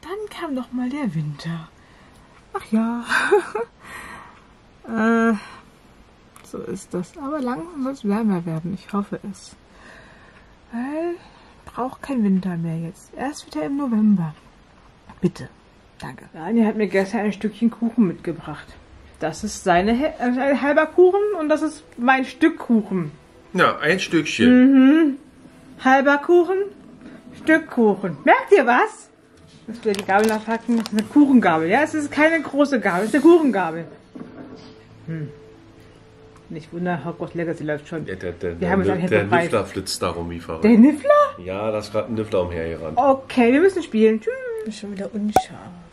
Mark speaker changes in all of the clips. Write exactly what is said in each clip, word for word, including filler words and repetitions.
Speaker 1: dann kam noch mal der Winter. Ach ja. äh, so ist das. Aber langsam soll es wärmer werden. Ich hoffe es. Weil braucht kein Winter mehr jetzt. Erst wieder im November. Bitte. Danke. Daniel hat mir gestern ein Stückchen Kuchen mitgebracht. Das ist seine äh, ein halber Kuchen und das ist mein Stück Kuchen.
Speaker 2: Ja, ein Stückchen.
Speaker 1: Mhm. Halber Kuchen, Stück Kuchen. Merkt ihr was? Müsst ihr die Gabel nachpacken? Das ist eine Kuchengabel. Ja, es ist keine große Gabel, es ist eine Kuchengabel. Hm. Nicht wundern, Hogwarts Legacy läuft schon.
Speaker 2: Ja, der der,
Speaker 1: Wir haben
Speaker 2: der,
Speaker 1: uns
Speaker 2: der
Speaker 1: ein
Speaker 2: Niffler flitzt darum wie verrückt.
Speaker 1: Der Niffler?
Speaker 2: Ja, da ist gerade ein Niffler umhergerannt.
Speaker 1: Okay, wir müssen spielen. Tschüss. Schon wieder unscharf.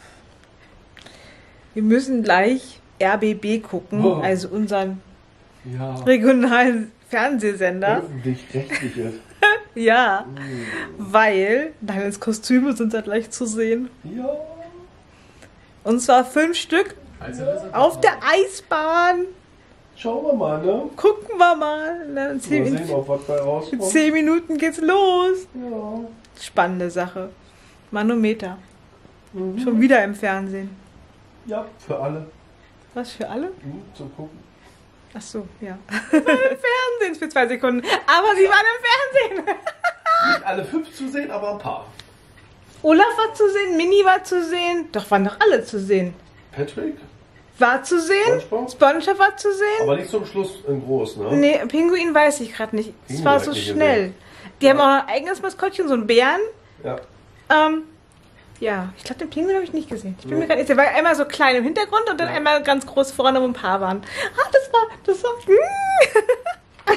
Speaker 1: Wir müssen gleich R B B gucken,
Speaker 2: Oh.
Speaker 1: also unseren
Speaker 2: Ja.
Speaker 1: regionalen Fernsehsender.
Speaker 2: Öffentlich-rechtliche.
Speaker 1: Ja, weil Daniels Kostüme sind da gleich zu sehen.
Speaker 2: Ja.
Speaker 1: Und zwar fünf Stück auf der Eisbahn.
Speaker 2: Schauen wir mal, ne?
Speaker 1: Gucken wir mal. Ne? In, zehn,
Speaker 2: Mal sehen, ob was bei
Speaker 1: in
Speaker 2: rauskommt.
Speaker 1: zehn Minuten geht's los.
Speaker 2: Ja.
Speaker 1: Spannende Sache. Manometer.
Speaker 2: Mhm.
Speaker 1: Schon wieder im Fernsehen.
Speaker 2: Ja, für alle.
Speaker 1: Was für alle?
Speaker 2: Mhm, zum Gucken.
Speaker 1: Ach so, ja. Im Fernsehen für zwei Sekunden. Aber sie waren im Fernsehen.
Speaker 2: Nicht alle fünf zu sehen, aber ein paar.
Speaker 1: Olaf war zu sehen, Minnie war zu sehen. Doch, waren doch alle zu sehen.
Speaker 2: Patrick?
Speaker 1: War zu sehen.
Speaker 2: SpongeBob?
Speaker 1: SpongeBob war zu sehen.
Speaker 2: Aber nicht zum Schluss in groß, ne?
Speaker 1: Nee, Pinguin weiß ich gerade nicht. Es
Speaker 2: Pinguin
Speaker 1: war
Speaker 2: hab
Speaker 1: so
Speaker 2: ich nicht
Speaker 1: schnell.
Speaker 2: gesehen.
Speaker 1: Die haben auch ein eigenes Maskottchen, so einen Bären.
Speaker 2: Ja.
Speaker 1: Ähm, ja, ich glaube, den Pinguin habe ich nicht gesehen. Ich bin mir gar nicht sicher. Der war einmal so klein im Hintergrund und dann
Speaker 2: Ja.
Speaker 1: einmal ganz groß vorne, wo ein paar waren. Ah, das war, das war. Mm.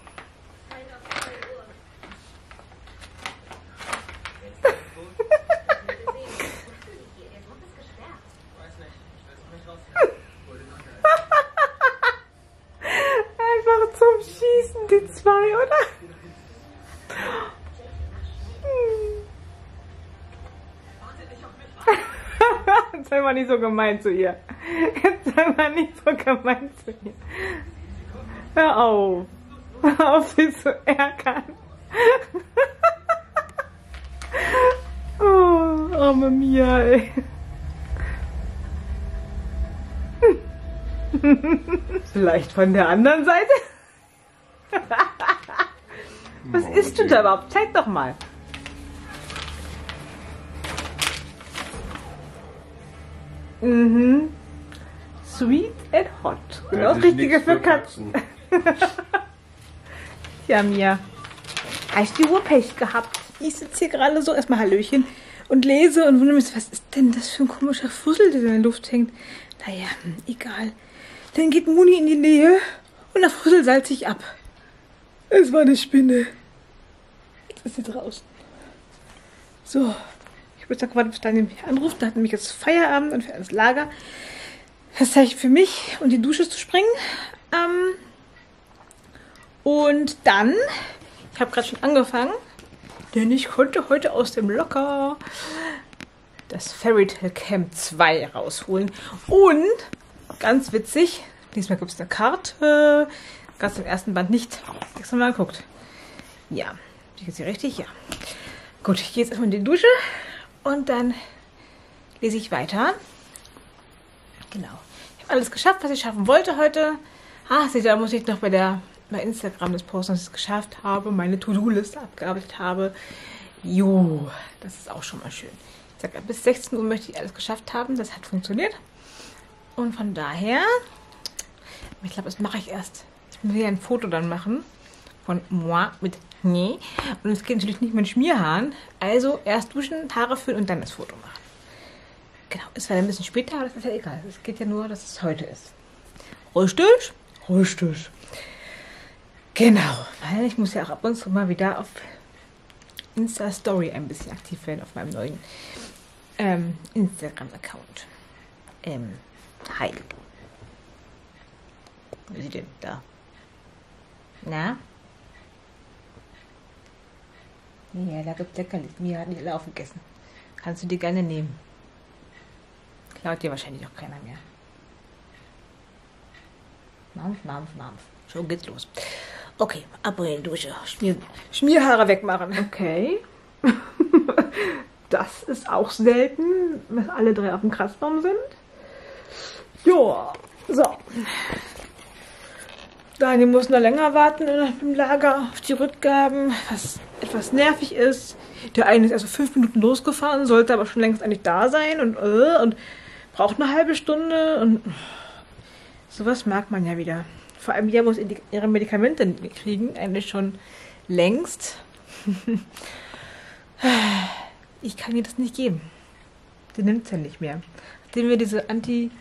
Speaker 1: Einfach zum Schießen, die zwei, oder? Jetzt sei mal nicht so gemein zu ihr. Jetzt sei mal nicht so gemein zu ihr. Hör auf. Hör auf, sie zu ärgern. Oh, arme Mia, ey. Vielleicht von der anderen Seite? Was isst du da überhaupt? Zeig doch mal. Mhm. Sweet and hot. Genau das Richtige für Katzen. Ja, Mia. Hast du wohl Pech gehabt? Ich sitze hier gerade so, erstmal Hallöchen, und lese und wundere mich, was ist denn das für ein komischer Fussel, der in der Luft hängt? Naja, egal. Dann geht Moni in die Nähe und der Fussel salzt sich ab. Es war eine Spinne. Jetzt ist sie draußen. So. Ich würde sagen, warte, bis Daniel mich anruft. Da hat nämlich jetzt Feierabend und für das Lager. Das Zeichen für mich und die Dusche zu springen. Ähm, und dann, ich habe gerade schon angefangen, denn ich konnte heute aus dem Locker das Fairy Tale Camp zwei rausholen. Und, ganz witzig, diesmal gibt es eine Karte. Ganz im ersten Band nicht. Extra mal geguckt. Ja, ich jetzt hier richtig? Ja. Gut, ich gehe jetzt erstmal in die Dusche. Und dann lese ich weiter. Genau. Ich habe alles geschafft, was ich schaffen wollte heute. Ah, seht ihr, da muss ich noch bei der bei Instagram das posten, dass ich es geschafft habe, meine To-Do-Liste abgearbeitet habe. Jo, das ist auch schon mal schön. Ich sage, bis sechzehn Uhr möchte ich alles geschafft haben. Das hat funktioniert. Und von daher, ich glaube, das mache ich erst. Ich muss hier ein Foto dann machen von moi mit nee. Und es geht natürlich nicht mit Schmierhaaren. Also erst duschen, Haare föhnen und dann das Foto machen. Genau, ist zwar ein bisschen später, aber das ist ja egal. Es geht ja nur, dass es heute ist. Richtig? Richtig. Genau, weil ich muss ja auch ab und zu mal wieder auf Insta-Story ein bisschen aktiv werden, auf meinem neuen ähm, Instagram-Account. Ähm, hi. Wo ist sie denn? Da. Na? Ja, da gibt's Leckerlis. Mia hat nicht alle aufgegessen. Kannst du die gerne nehmen. Klaut dir wahrscheinlich auch keiner mehr. Mampf, Mampf, Mampf. Schon geht's los. Okay, ab in die Dusche. Schmier, Schmierhaare wegmachen. Okay. Das ist auch selten, dass alle drei auf dem Kratzbaum sind. Joa, so. Daniel muss noch länger warten im Lager auf die Rückgaben, was etwas nervig ist. Der eine ist also fünf Minuten losgefahren, sollte aber schon längst eigentlich da sein und, äh, und braucht eine halbe Stunde. Und sowas mag man ja wieder. Vor allem, ja, muss ihre Medikamente kriegen, eigentlich schon längst. Ich kann ihr das nicht geben. Die nimmt es ja nicht mehr. Nachdem wir diese Anti...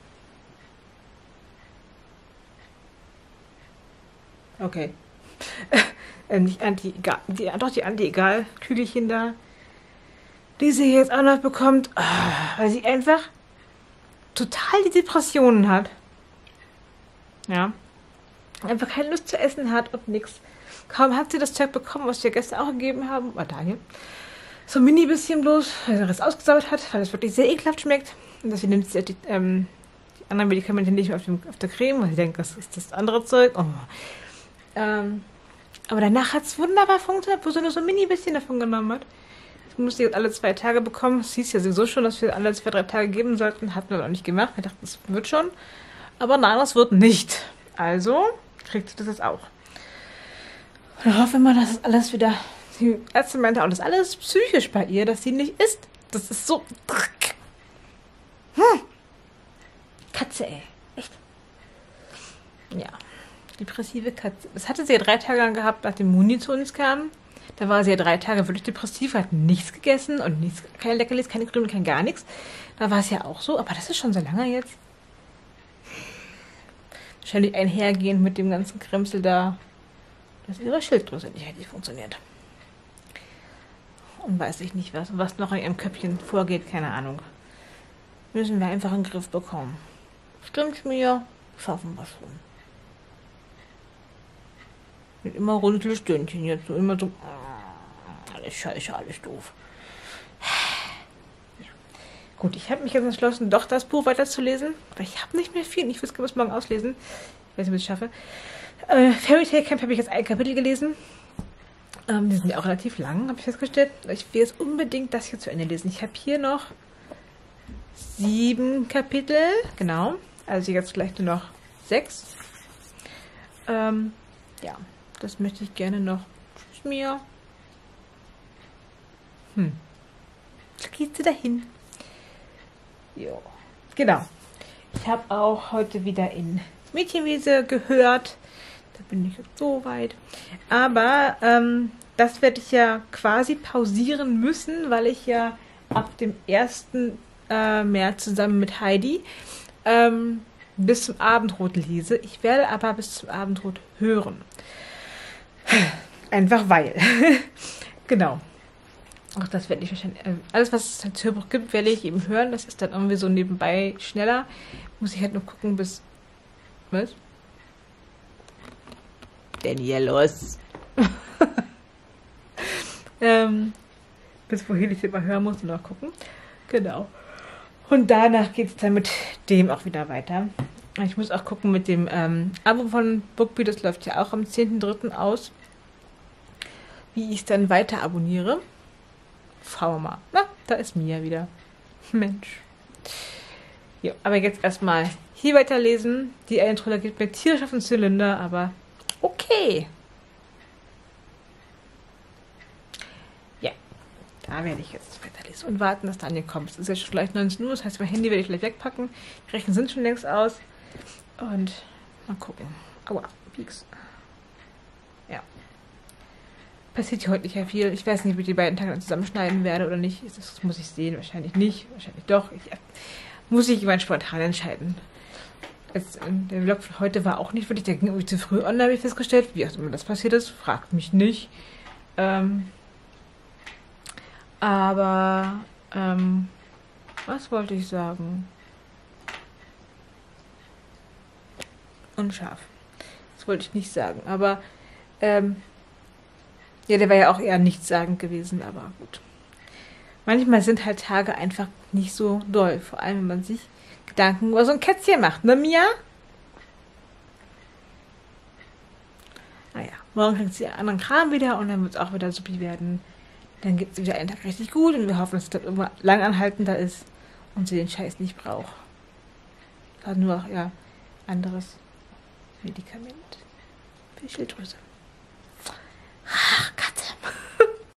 Speaker 1: Okay. äh, nicht Anti-Egal. Die, doch, die Anti-Egal-Kügelchen da. Die sie jetzt auch noch bekommt, oh, weil sie einfach total die Depressionen hat. Ja. Einfach keine Lust zu essen hat und nichts. Kaum hat sie das Zeug bekommen, was wir gestern auch gegeben haben. Oh, Daniel. So ein mini bisschen bloß, weil sie das ausgesaut hat, weil es wirklich sehr ekelhaft schmeckt. Und deswegen nimmt sie die, ähm, die anderen Medikamente nicht mehr auf, dem, auf der Creme, weil sie denkt, das ist das andere Zeug. Oh. Ähm, aber danach hat es wunderbar funktioniert, wo sie nur so ein mini bisschen davon genommen hat. Das musste sie jetzt alle zwei Tage bekommen. Es hieß ja sowieso schon, dass wir alle zwei, drei Tage geben sollten. Hatten wir aber auch nicht gemacht. Wir dachten, das wird schon. Aber nein, das wird nicht. Also kriegt sie das jetzt auch. Und dann hoffen wir mal, dass es alles wieder... Die Ärzte meinte auch, das ist alles psychisch bei ihr, dass sie nicht isst. Das ist so... Hm. Katze, ey. Echt. Ja. Depressive Katze. Das hatte sie ja drei Tage lang gehabt, nachdem Muni zu uns kam. Da war sie ja drei Tage wirklich depressiv, hat nichts gegessen und nichts, keine Leckerlis, keine Creme, kein gar nichts. Da war es ja auch so, aber das ist schon so lange jetzt. Wahrscheinlich einhergehend mit dem ganzen Kremsel da, dass ihre Schilddrüse nicht richtig funktioniert. Und weiß ich nicht was, was noch in ihrem Köpfchen vorgeht, keine Ahnung. Müssen wir einfach in den Griff bekommen. Stimmt mir, schaffen wir schon. Mit immer Runzelstündchen jetzt, so immer so, alles scheiße, alles doof. Ja. Gut, ich habe mich jetzt entschlossen, doch das Buch weiterzulesen, weil ich habe nicht mehr viel. Ich will es bis morgen auslesen. Ich weiß nicht, ob ich es schaffe. Äh, Fairy Tale Camp habe ich jetzt ein Kapitel gelesen. Ähm, die sind ja auch relativ lang, habe ich festgestellt. Ich will jetzt unbedingt das hier zu Ende lesen. Ich habe hier noch sieben Kapitel, genau. Also jetzt vielleicht nur noch sechs. Ähm, ja, das möchte ich gerne noch. Tschüss, Mia. Hm. Da geht sie dahin. Jo. Genau. Ich habe auch heute wieder in Mädchenwiese gehört. Da bin ich jetzt so weit. Aber ähm, das werde ich ja quasi pausieren müssen, weil ich ja ab dem ersten Äh, März zusammen mit Heidi ähm, bis zum Abendrot lese. Ich werde aber bis zum Abendrot hören. Einfach weil. Genau. Auch das werde ich wahrscheinlich. Äh, alles, was es als Hörbuch gibt, werde ich eben hören. Das ist dann irgendwie so nebenbei schneller. Muss ich halt nur gucken, bis. Was? Daniel, los! ähm, bis wohin ich es immer hören muss und noch gucken. Genau. Und danach geht es dann mit dem auch wieder weiter. Ich muss auch gucken mit dem ähm, Abo von Bookbeat. Das läuft ja auch am zehnten dritten aus. Wie ich es dann weiter abonniere. Schauen wir mal. Na, da ist Mia wieder. Mensch. Ja, aber jetzt erstmal hier weiterlesen. Die Eintroller geht mir tierisch auf den Zylinder, aber okay. Ja, da werde ich jetzt weiterlesen und warten, dass Daniel kommt. Es ist ja schon gleich neunzehn Uhr, das heißt, mein Handy werde ich gleich wegpacken. Die Rechnungen sind schon längst aus. Und mal gucken. Aua, Pieks. Ja. Passiert hier heute nicht sehr viel. Ich weiß nicht, ob ich die beiden Tage zusammenschneiden werde oder nicht. Das muss ich sehen. Wahrscheinlich nicht. Wahrscheinlich doch. Ich, äh, muss ich immer spontan entscheiden. Jetzt, äh, der Vlog von heute war auch nicht wirklich. Der ging irgendwie zu früh online, habe ich festgestellt. Wie auch immer das passiert ist, fragt mich nicht. Ähm, aber, ähm, was wollte ich sagen? Unscharf. Das wollte ich nicht sagen. Aber, ähm, ja, der war ja auch eher nichtssagend gewesen, aber gut. Manchmal sind halt Tage einfach nicht so doll. Vor allem, wenn man sich Gedanken über so ein Kätzchen macht, ne, Mia? Naja, morgen kriegt sie anderen Kram wieder und dann wird es auch wieder supi werden. Dann geht es wieder einen Tag richtig gut und wir hoffen, dass es dann immer langanhaltender ist und sie den Scheiß nicht braucht. Also nur, ja, anderes Medikament für die Schilddrüse.